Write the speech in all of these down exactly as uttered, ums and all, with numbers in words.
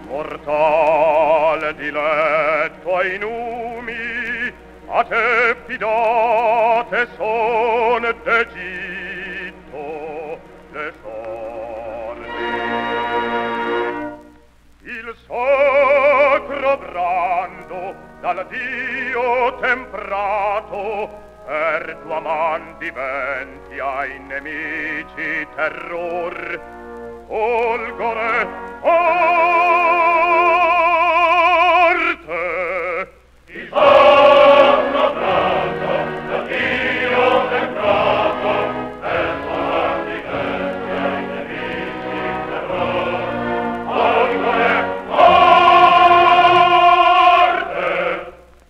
mortal diletto ai numi, a te fidate son d'Egitto le sorti. Il sacro brando dal Dio temprato per tua man diventi ai nemici terror, folgore forte. Il sacro brando dal Dio temprato per tua man diventi ai nemici terror, folgore forte.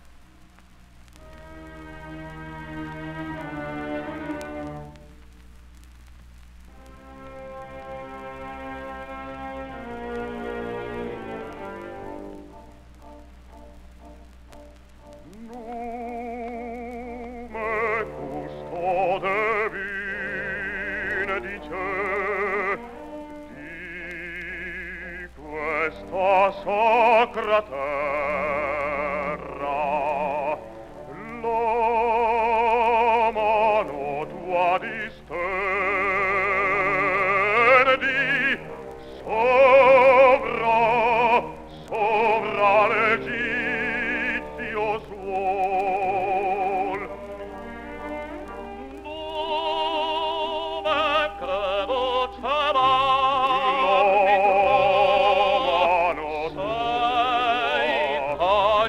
Sacra terra, la mano tua distendi sovra, sovra l'Egizio suol. Dove credo c'è mai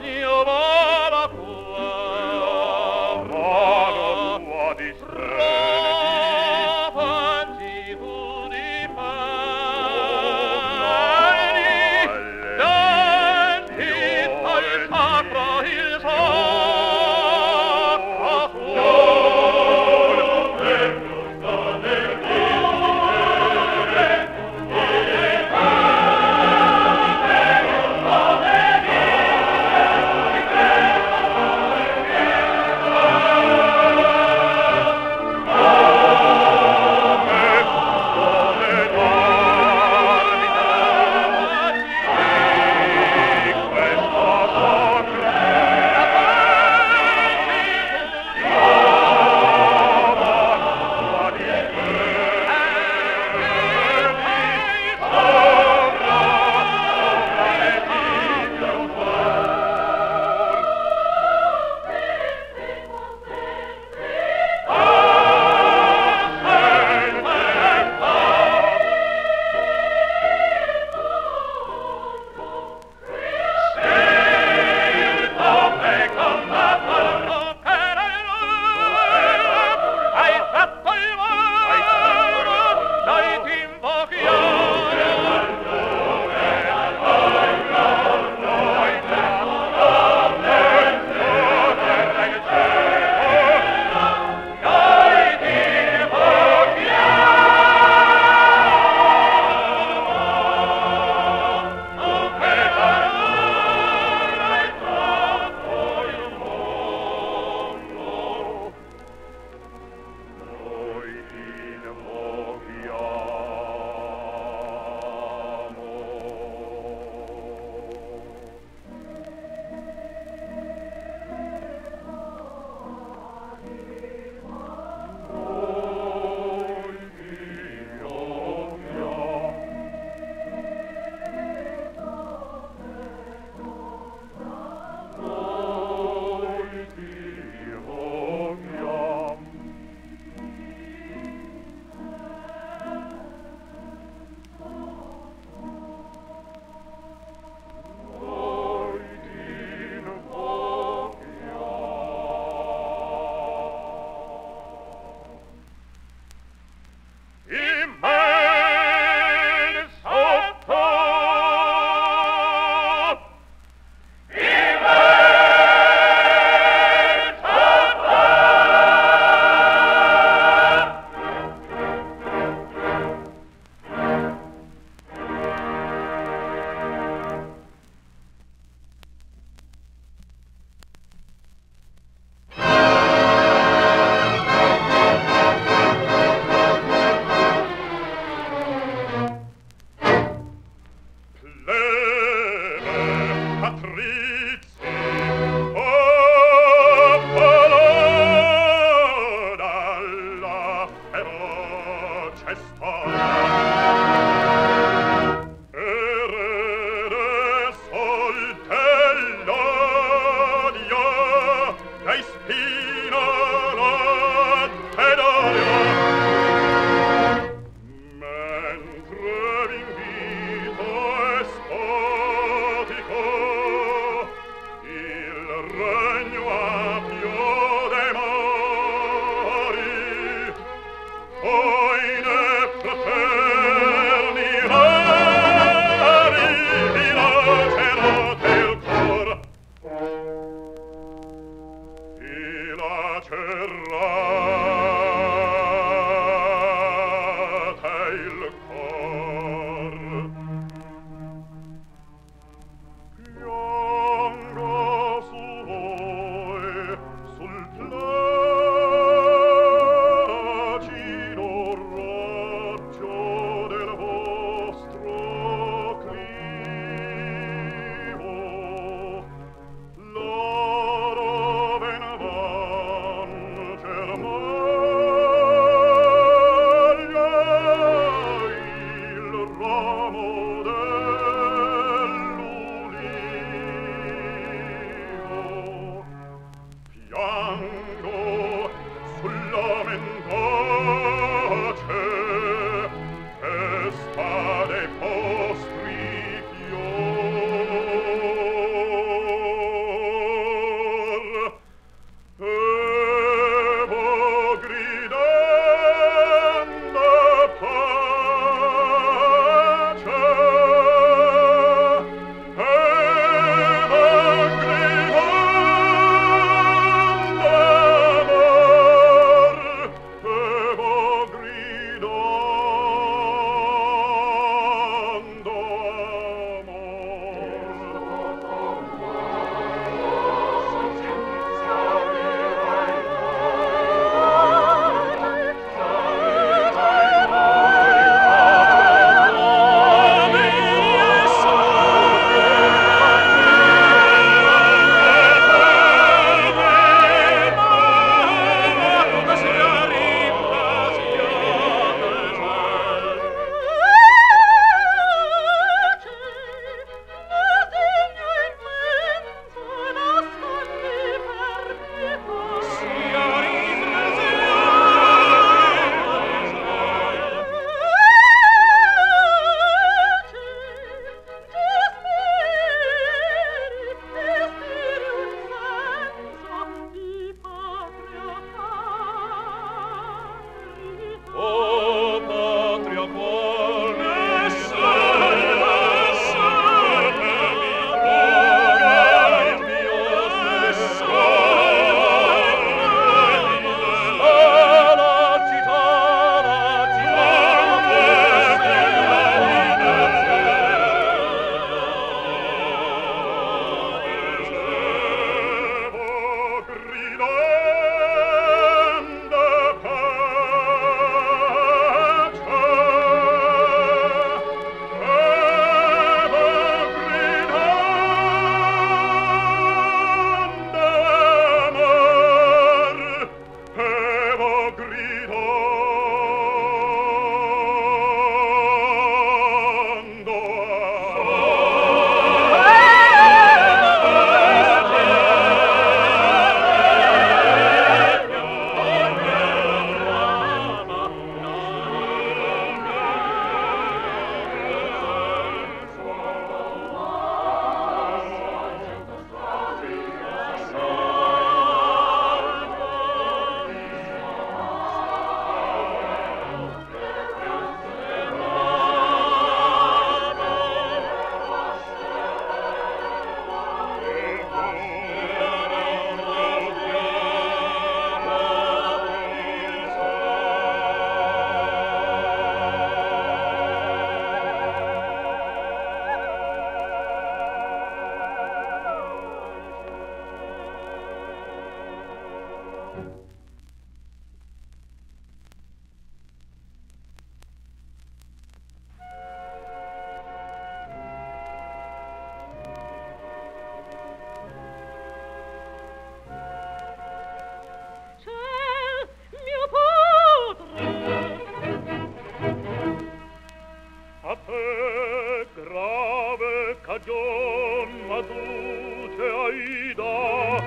cagion m'adduce Aïda,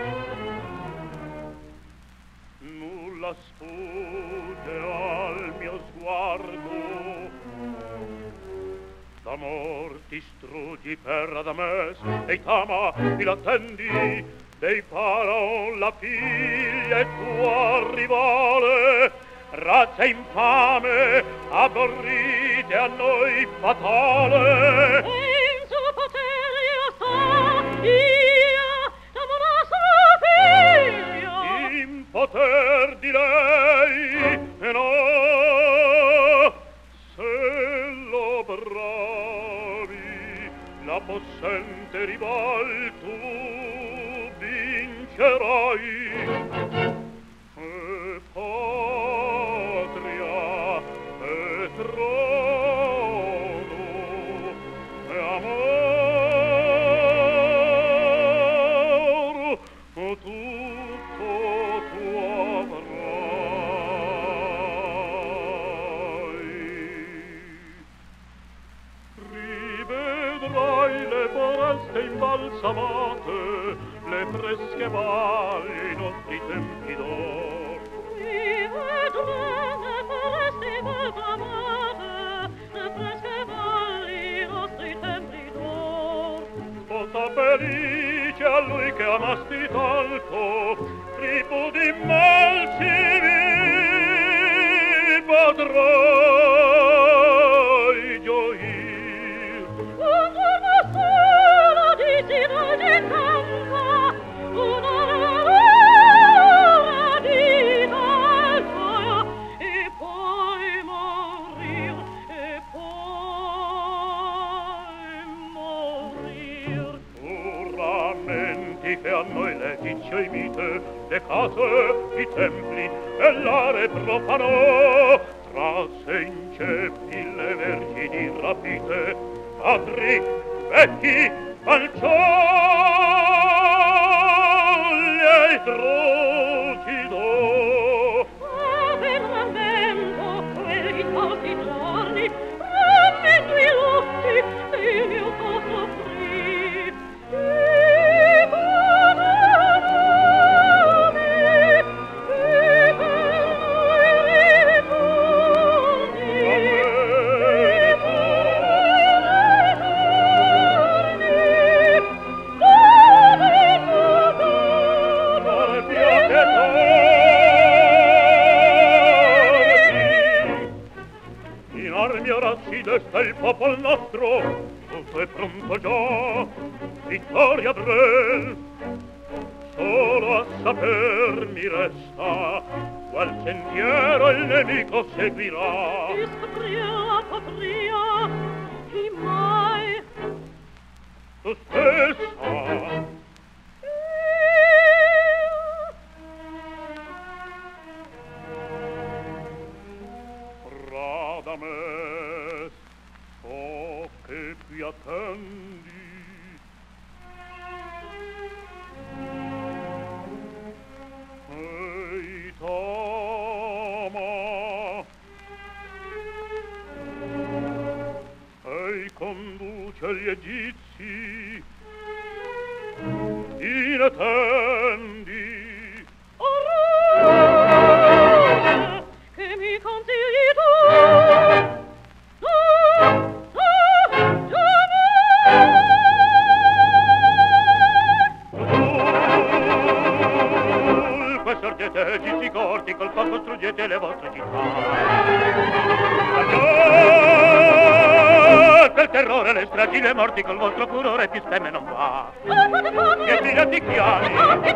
nulla sfugge al mio sguardo, d'amor ti struggi per Adames, e Tama ti l'attendi, dei Faraon la figlia e tua rivale, razza infame, abborrite a noi fatale. E in suo potere io sto, io, la nostra figlia. In poter di lei, e no, se lo bravi, la possente rival tu vincerai. E patria, e trono, e amor, tutto tu avrai. Rivedrai le foreste imbalsamate, le fresche valli, i nostri tempi d'or. Rivedrai le foreste imbalsamate, le fresche valli, i nostri tempi d'or. Sposa felice a lui che amasti tanto, tribù di mal civil potrai gioir. Un giorno solo di innocentezza, un'ora di alto, e poi morir, e poi morir. Tu rammenti che a noi l'Egizio imite, le case, i templi e l'are profanò, trasse in ceppi le vergini rapite, padri, vecchi, fanciulli e trucidò. Ave rammento quei fausti giorni, rammento i lutti del mio cor soffrì. E perdonami, e per noi ritorni, e per in armi ora si desta il popol nostro, tutto è pronto già, vittoria breve, solo a saper mi resta qual sentiero il nemico seguirà. Chi scoprirà patria, chi mai? Tu stessa. Radames, so che qui attendi. Ehi, Tama, ei conduce gli egizi, inattendi. Orrore, che mi consigli tu? Tu, tu, Dunque sorgete egizi corti, col corpo struggete le vostre città. Per terrore le stragi, le morti, col vostro furore più spemme non va. Che tirati chiari,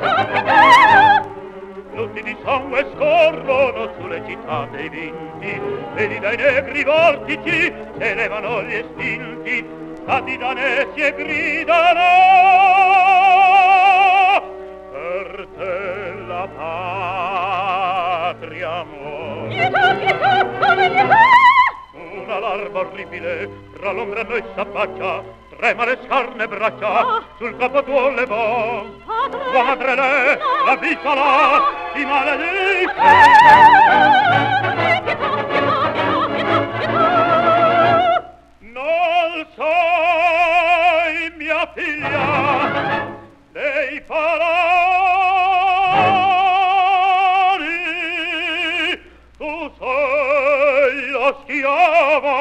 lutti di sangue scorrono sulle città dei vinti, vedi dai negri vortici si elevano gli estinti, stati danesi e gridano per te la patria muore. Una larva orribile tra l'ombra a noi s'abbaccia, trema le scarne braccia, sul capo tuo levò. Padre le, la vita là, ti maledice. Non sai figlia lei farà tu sei la schiava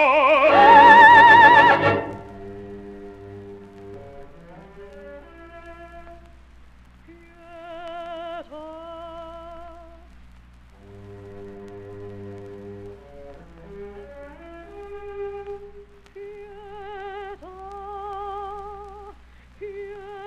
Pietà, pietà,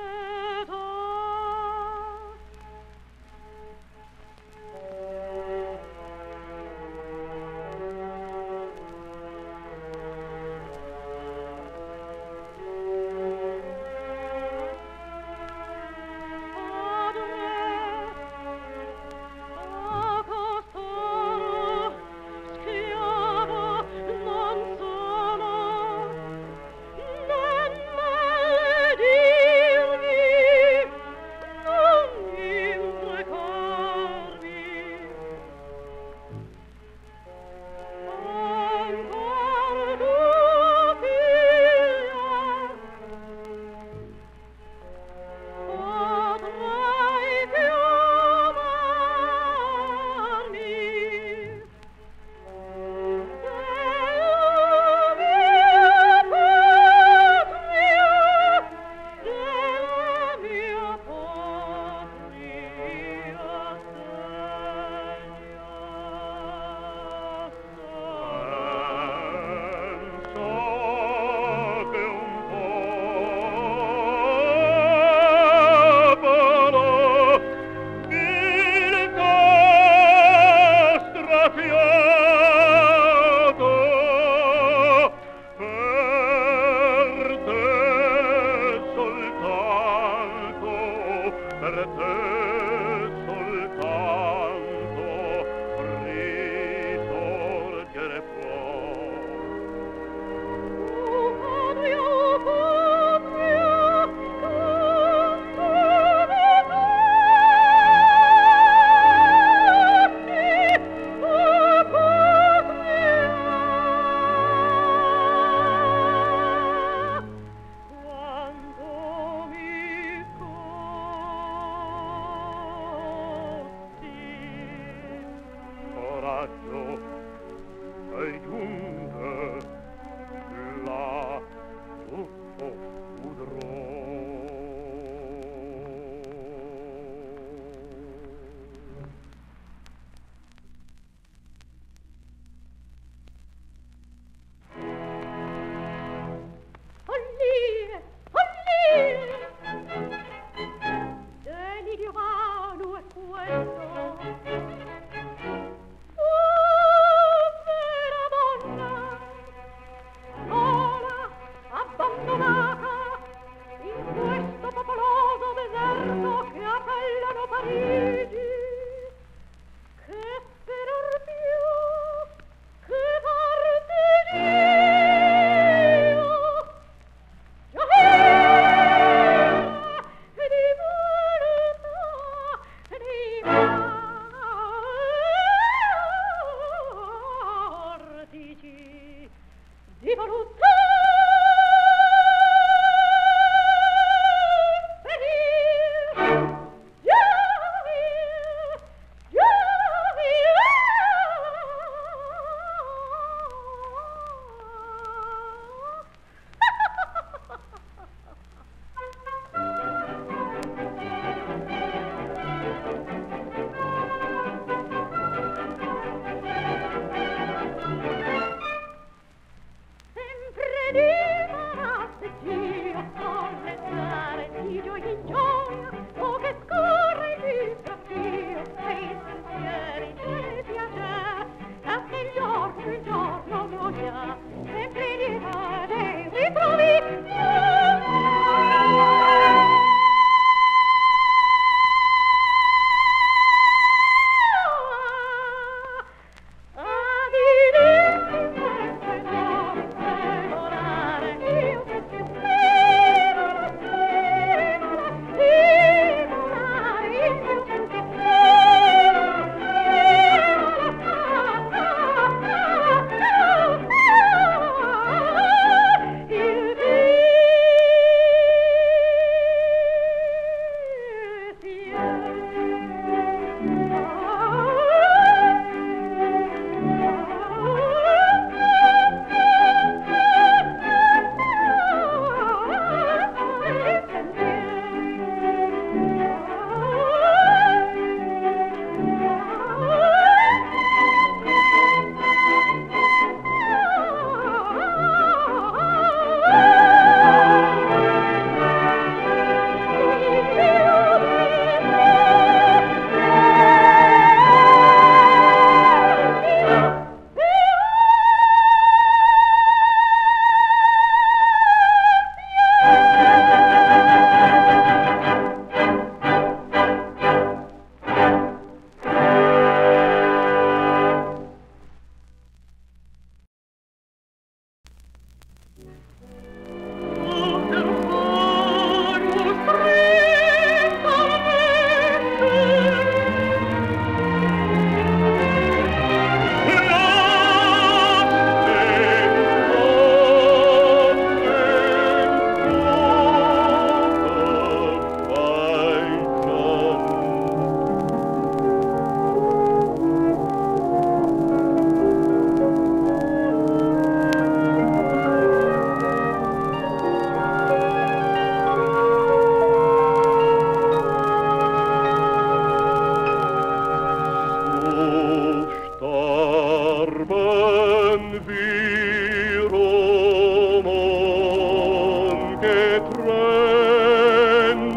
getrennt,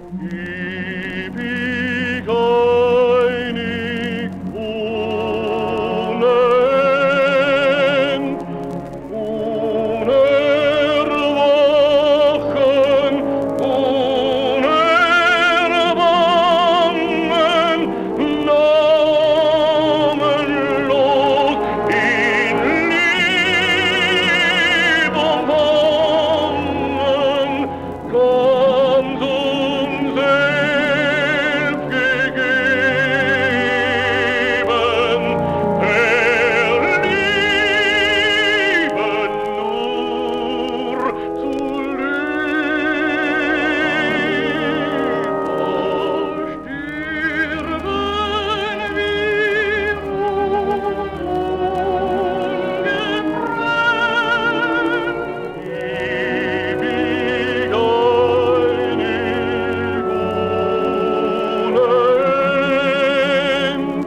ewig einig, unend, unerwachen, unerbangen, namenlos in Lieb und Bangen, ganz uns selbst gegeben, der Liebe nur zu leben. Sterben wir ungetrennt, ewig einig, unend,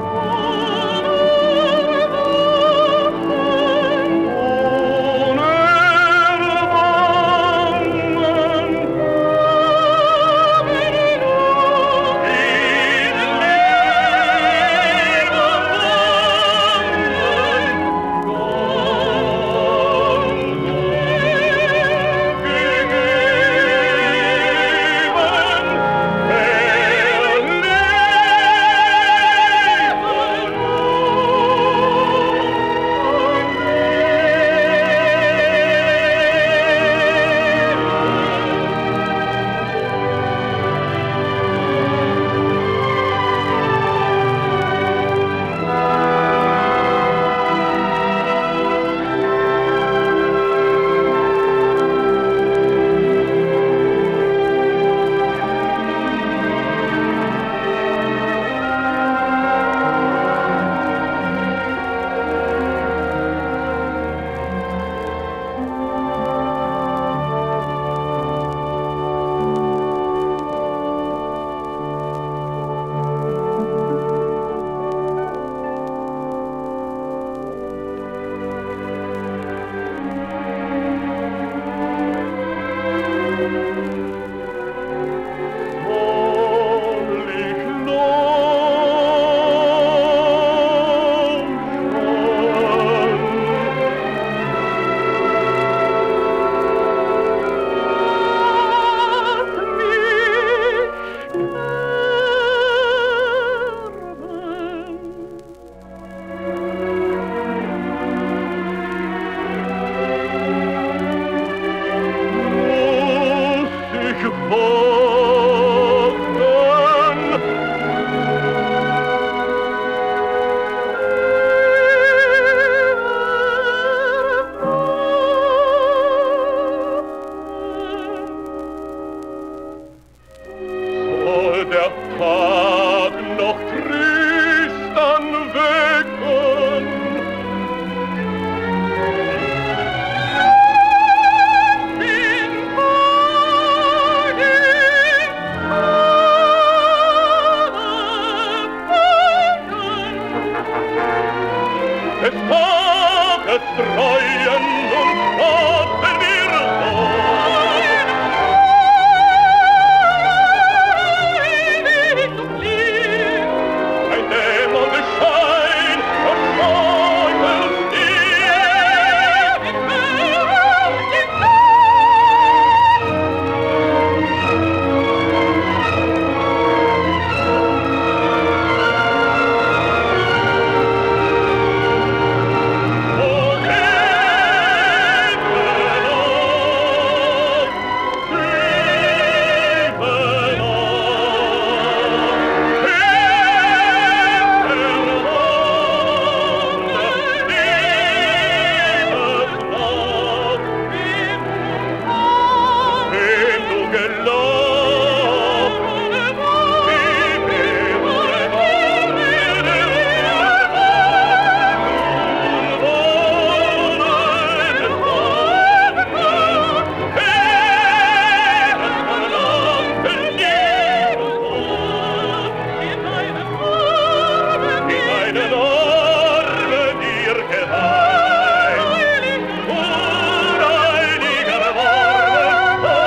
soll der Tag noch Tristan wecken. Bin vor dem Tode des Tages treuen und schaffen wir so. Oh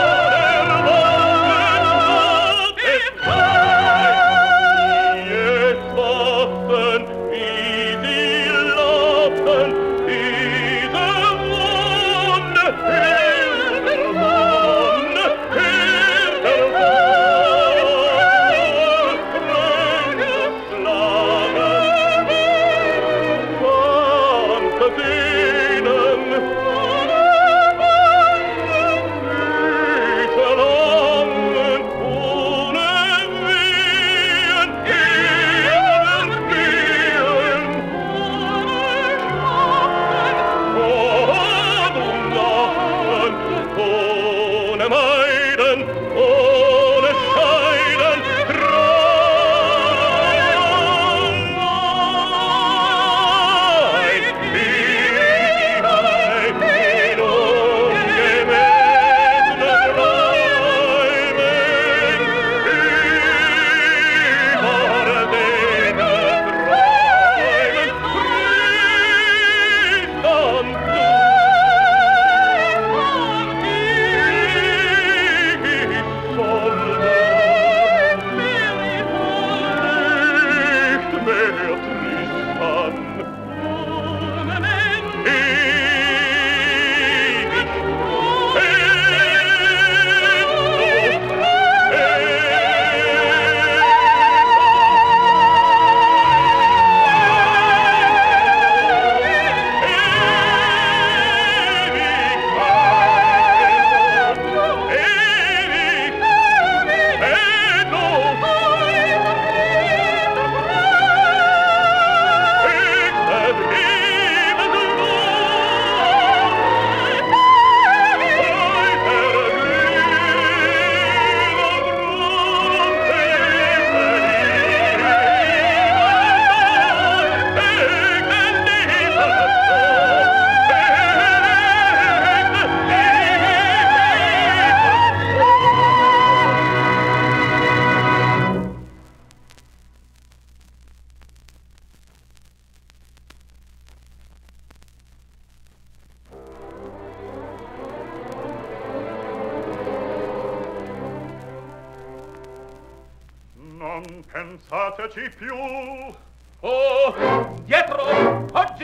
Non pensateci più. Oh, dietro, oggi,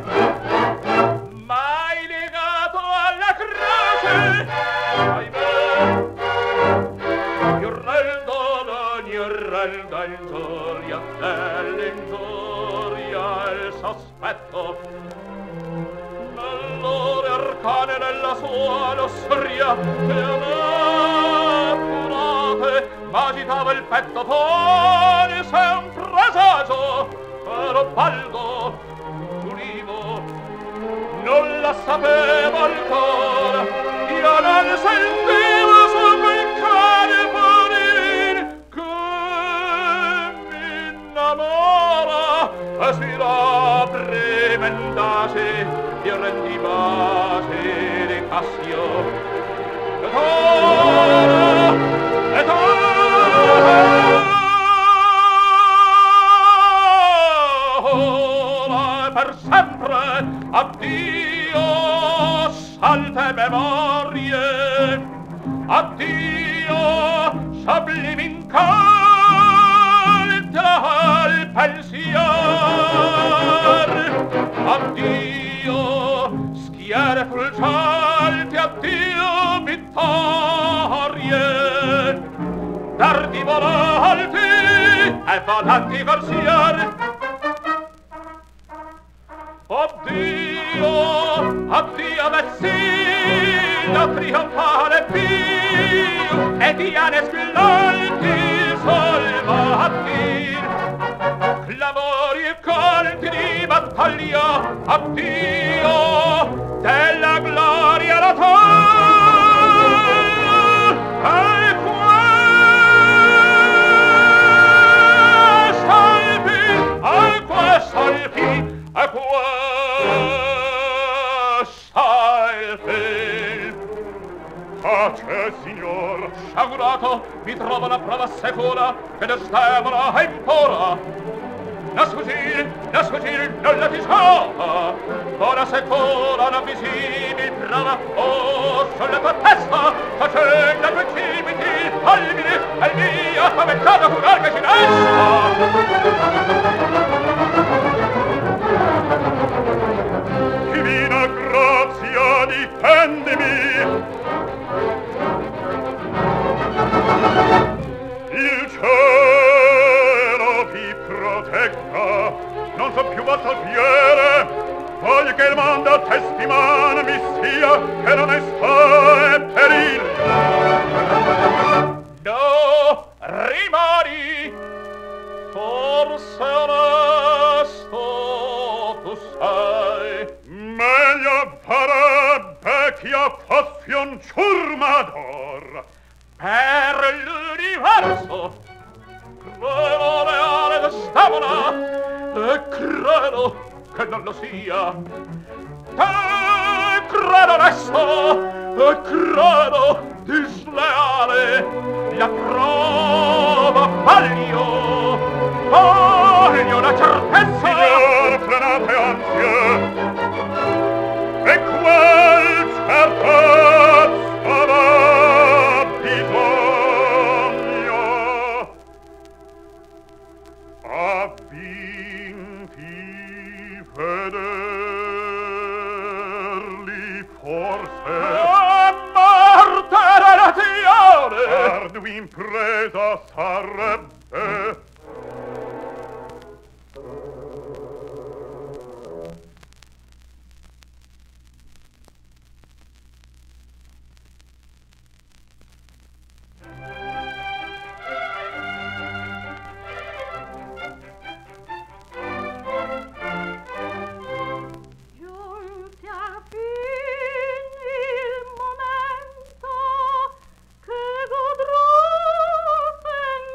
mai legato alla croce, ahimè. Iurreldo non iurrelda ingiuria, dell'ingiuria il sospetto. Nell'ore arcane della sua lossoria, che amaturate, m'agitava il petto, poi se un presagio ero baldo, giurivo, non la sapevo ancora, io non sentivo sopra il cane parir che mi innamora, e si la premendace, ti rendi base di Cassio, e ora, e ora, per sempre addio salte memorie, addio sublimi incanti al pensier, addio schiere fulgianti, addio vittorie, dardi volanti e volanti corsier. Addio, addio Messina, trionfale Pio, e Diane squillanti solvati, clamori e canti di battaglia, addio, della gloria la tor, e questa alpi, e questa alpi, e questa il film. Pace, signor. Sciagurato, mi trovo una prova sicura che destevora e impora. La sfuggir, la sfuggir, non la disciò. Ora sicura, non visibile prova, oh, sulla tua testa, facendo due cimiti, palmine, e il mio spaventato curar che ci resta. Divina grazia, difendimi! Il cielo vi protegga, non so più vostro alfiere, voglio che il mondo testimone mi sia che non è sta e periglio. No, rimani, forse ora per l'universo. Credo leale d'Estavola, e credo che non lo sia. E credo onesto, e credo disleale. La prova voglio, voglio la certezza. Signor, frenate ansie, e quel certezza aveva bisogno. A vinti vederli forse, a morte relazione, ardua impresa sarebbe. Giunti al fin il momento che godrò sen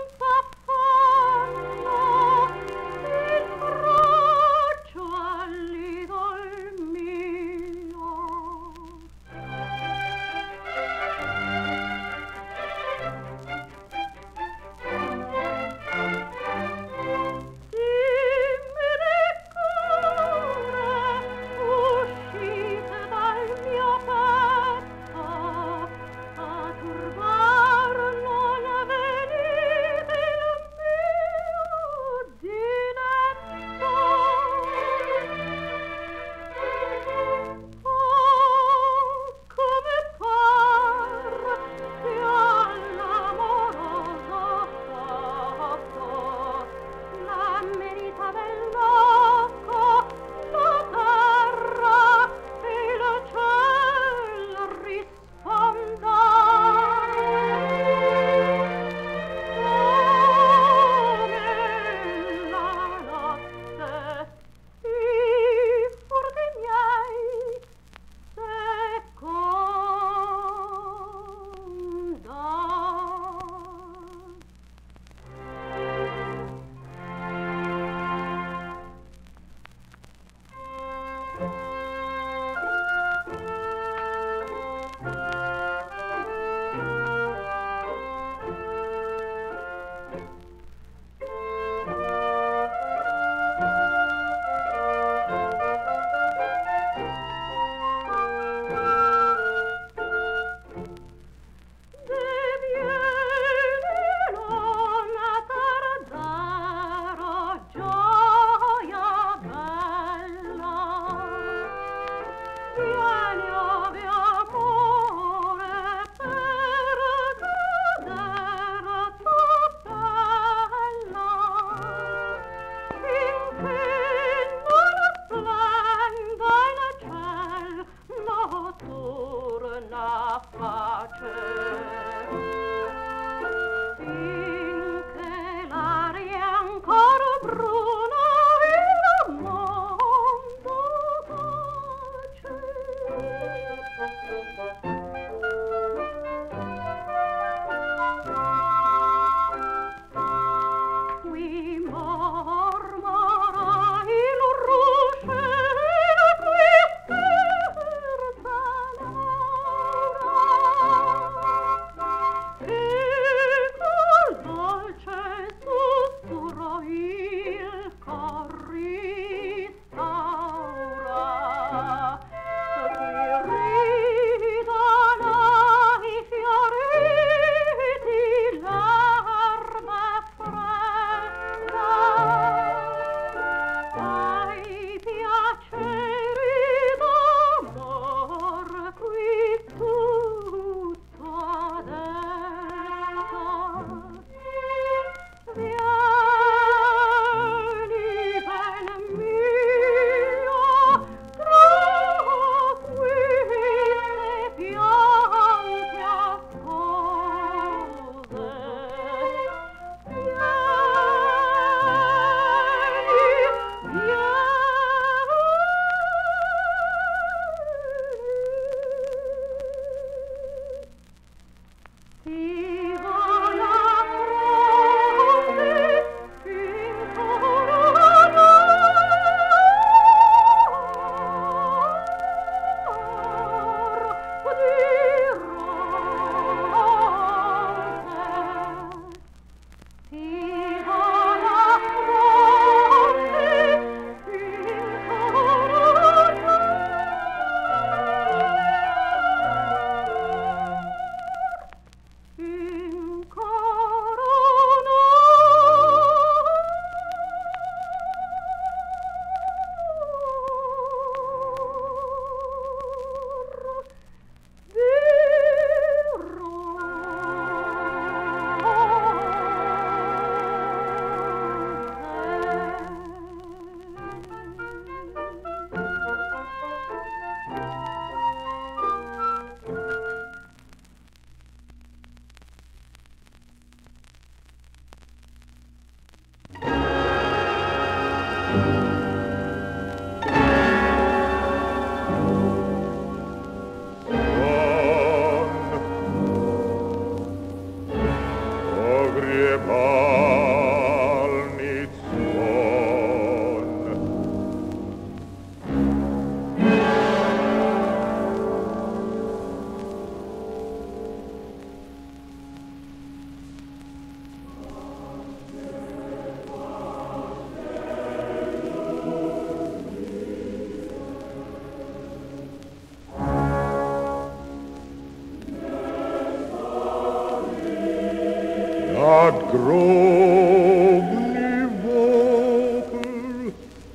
Надгробный вопль.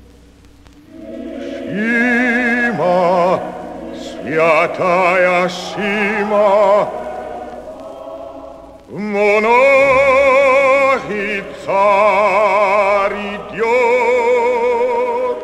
Сима, святая Сима, монахи царь идет.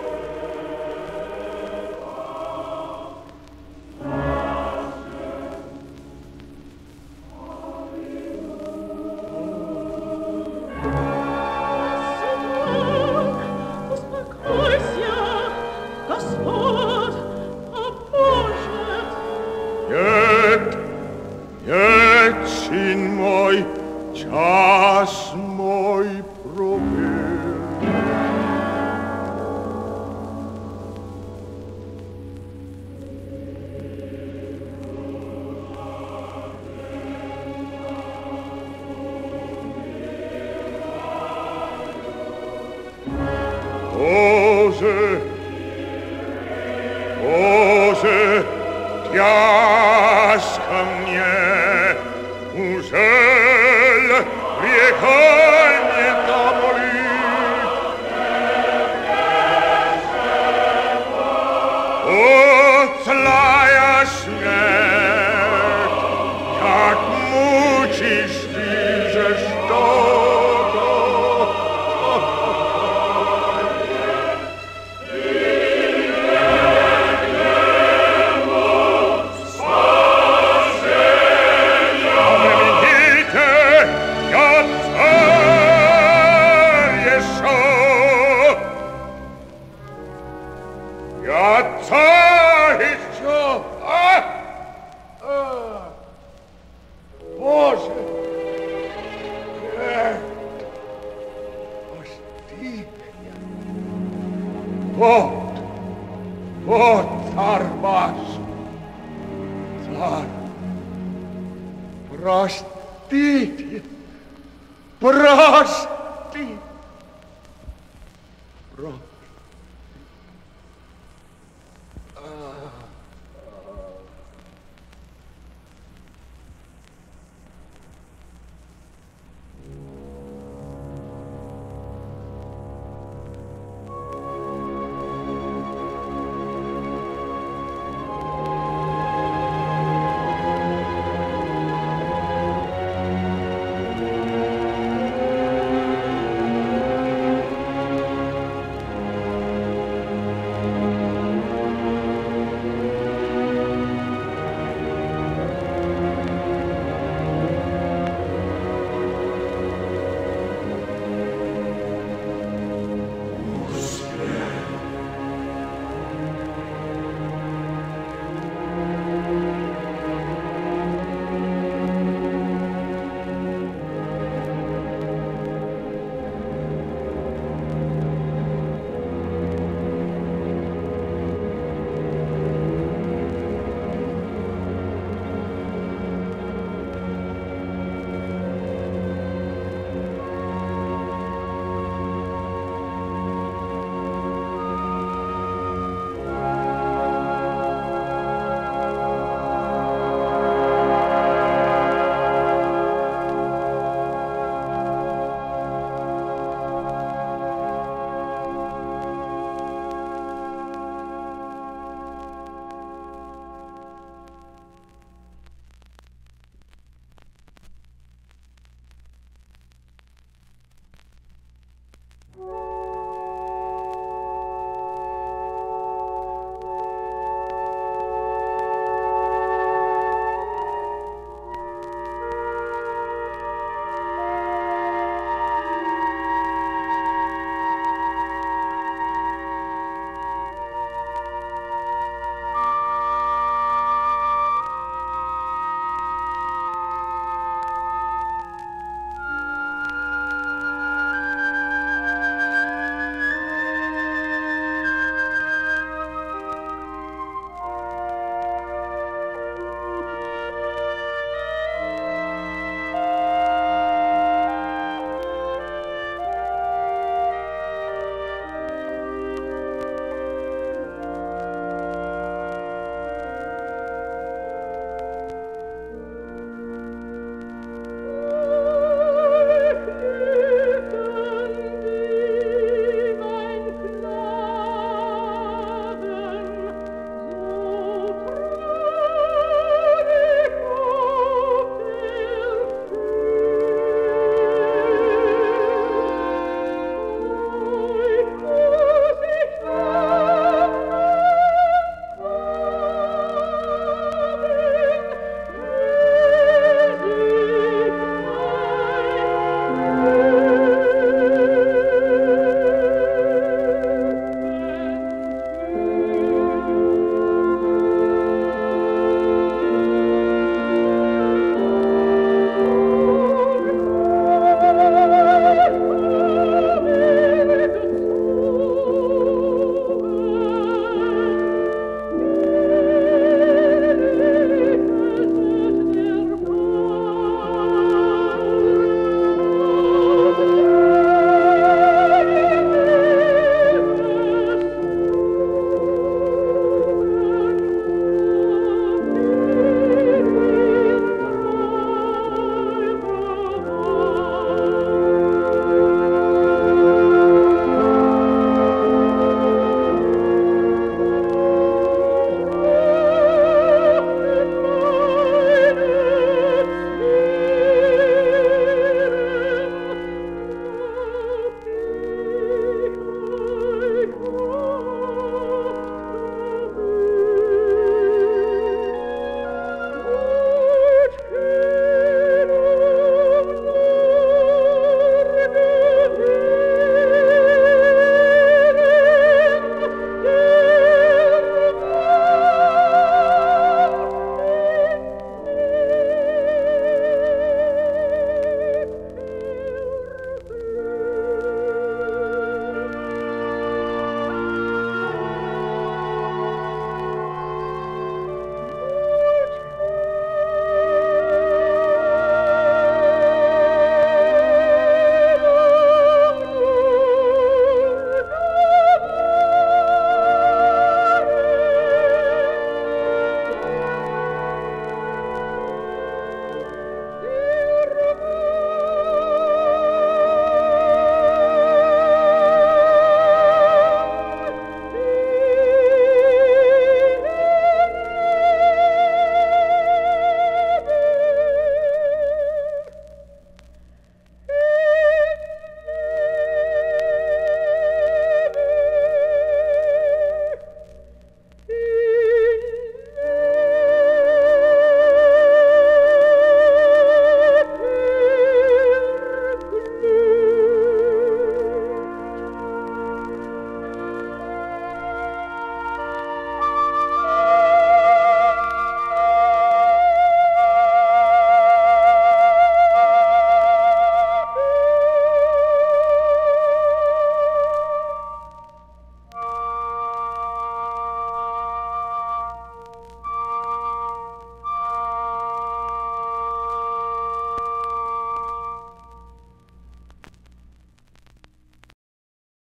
Успокойся, Господь поможет. Нет, нет, сын мой, час мой пробил. Боже, Боже, тяжко мне, ужель реканье домолит? О, злая смерть, как мучишь ты жестоко! Отца еще! А! А! Боже! Нет! Прости меня! Вот! Вот царь ваш! Царь! Простите! Прости! Прости!